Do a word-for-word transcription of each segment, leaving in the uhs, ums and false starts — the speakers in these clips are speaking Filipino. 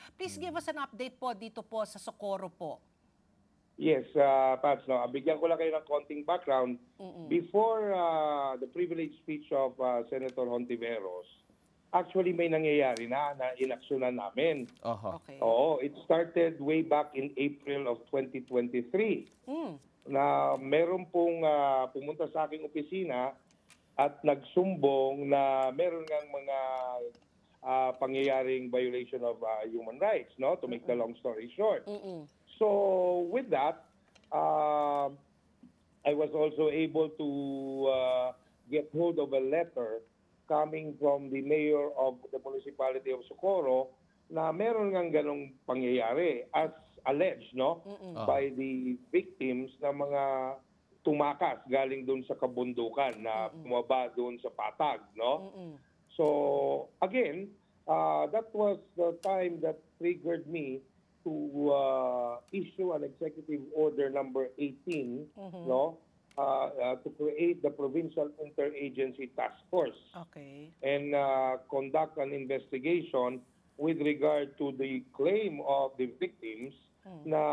Please give us an update po dito po sa Socorro po. Yes, uh, Pats, no, bigyan ko lang kayo ng konting background. Mm-mm. Before uh, the privilege speech of uh, Senator Hontiveros, actually may nangyayari na na inaksyonan namin. Aha. Okay. Oo, it started way back in April of twenty twenty-three Mm. na meron pong uh, pumunta sa aking opisina at nagsumbong na meron ngang mga uh, pangyayaring violation of uh, human rights, no? To make the long story short. Mm-mm. So with that, uh, I was also able to uh, get hold of a letter coming from the mayor of the municipality of Socorro na meron ngang ganong pangyayari as alleged, no, Mm-mm. by the victims na mga tumakas galing doon sa kabundukan na bumaba doon sa patag, no? Mm-mm. So again, uh, that was the time that triggered me to uh, issue an executive order number eighteen, Mhm. no, uh, uh, to create the provincial interagency task force Okay. and uh, conduct an investigation with regard to the claim of the victims Mm. na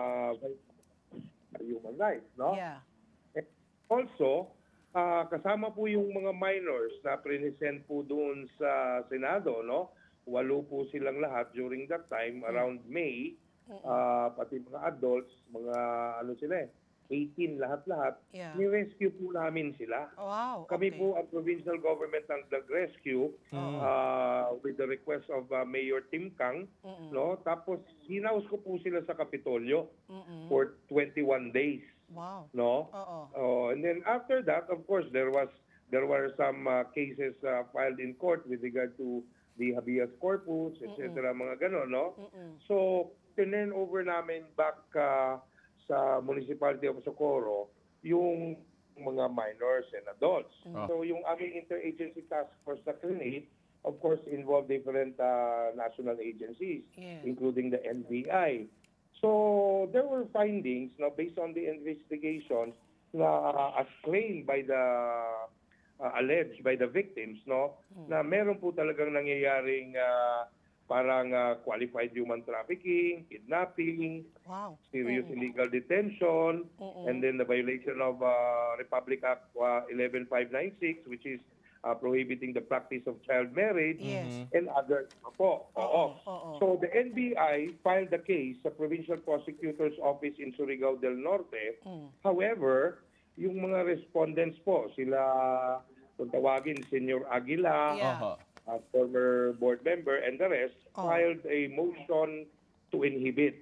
human rights, no? Yeah. And also, ah, kasama po yung mga minors na present po doon sa Senado, no? Walo po silang lahat during that time, around May, ah, pati mga adults, mga ano sila eh, eighteen lahat-lahat, Yeah. ni-rescue po namin sila. Wow. Kami okay. po ang provincial government ng nag-rescue ah, with the request of ah, Mayor Tim Kang, Mm-mm. no? Tapos hinaus ko po sila sa Kapitolyo Mm-mm. for twenty-one days, Wow. no? Oo. Oh, and then after that, of course, there was there were some uh, cases uh, filed in court with regard to the habeas corpus, et cetera, mga ganon, no? Mm-mm. So, turn over namin back uh, sa Municipality of Socorro yung mga minors and adults. So, yung aming interagency task force na create, of course, involved different uh, national agencies, Yeah. including the N B I. So there were findings no, based on the investigation na uh, as claimed by the uh, alleged by the victims, no, na meron po talagang nangyayaring uh, parang uh, qualified human trafficking, kidnapping, Wow. serious illegal detention, Mm-mm. and then the violation of uh, Republic Act uh, eleven five ninety-six, which is uh, prohibiting the practice of child marriage, Yes. and others po. Oo. oo. So the N B I filed the case sa Provincial Prosecutor's Office in Surigao del Norte. Mm. However, yung mga respondents po, sila kung tawagin, Senyor Aguila, Yeah. Aha. uh, former board member, and the rest, Oh. filed a motion to inhibit.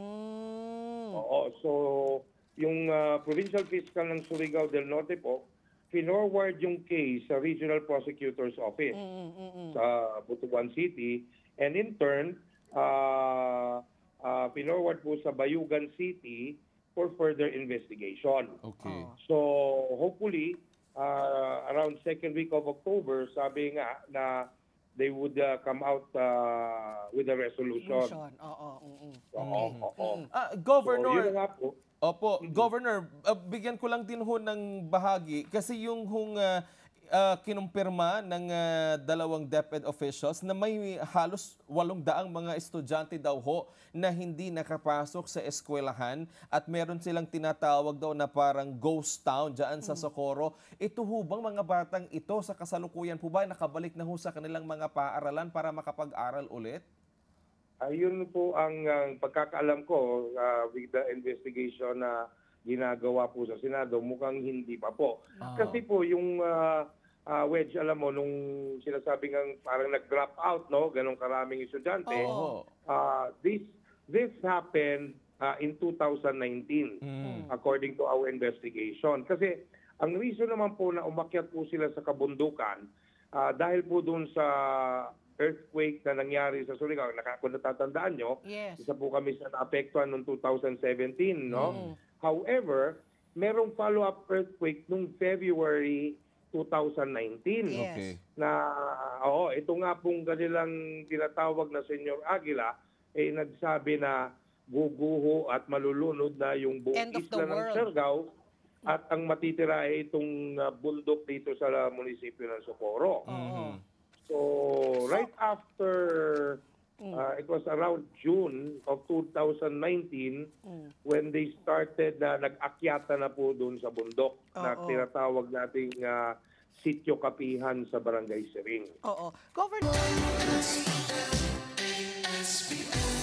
Mm. Oo. So, yung uh, Provincial Fiscal ng Surigao del Norte po, finorward yung case sa Regional Prosecutor's Office Mm, mm, mm. sa Butuan City, and in turn, uh, uh, finorward po sa Bayugan City for further investigation. Okay. So, hopefully, uh, around second week of October, sabi nga na they would uh, come out uh, with a resolution. Solution. Oo. mm, mm. Oo, oo. Ah, So, yun Governor, na nga po. Opo, Governor, uh, bigyan ko lang din ho ng bahagi kasi yung hong uh, uh, kinumpirma ng uh, dalawang DepEd officials na may halos walong daang mga estudyante daw ho na hindi nakapasok sa eskwelahan at meron silang tinatawag daw na parang ghost town dyan sa Socorro. Ito ho bang mga batang ito sa kasalukuyan po ba nakabalik na ho sa kanilang mga paaralan para makapag-aral ulit? Ayun po ang uh, pagkakaalam ko uh, with the investigation na ginagawa po sa Senado, mukhang hindi pa po. Kasi po yung uh, uh, wedge, alam mo, nung sinasabing ang parang nag-drop out, no, ganong karaming estudyante, Oo. uh, this this happened uh, in two thousand nineteen, according to our investigation. Kasi ang reason naman po na umakyat po sila sa kabundukan, uh, dahil po doon sa earthquake na nangyari sa Surigao, naka, kung natatandaan nyo, Yes. isa po kami sa naapektuhan noong two thousand seventeen, no? However, merong follow-up earthquake noong February two thousand nineteen. Yes. Okay. Na, oo, ito nga pong kanilang tinatawag na Senyor Aguila, eh nagsabi na guguho at malulunod na yung buong End of the isla ng world. Surigao at ang matitira ay itong uh, bundok dito sa uh, munisipyo ng Socorro. Oo. So, right after uh, it was around June of two thousand nineteen when they started na nag-akyata na po doon sa bundok na Oo. tinatawag nating ah, Sitio Kapihan sa Barangay Siring. Oo. Governor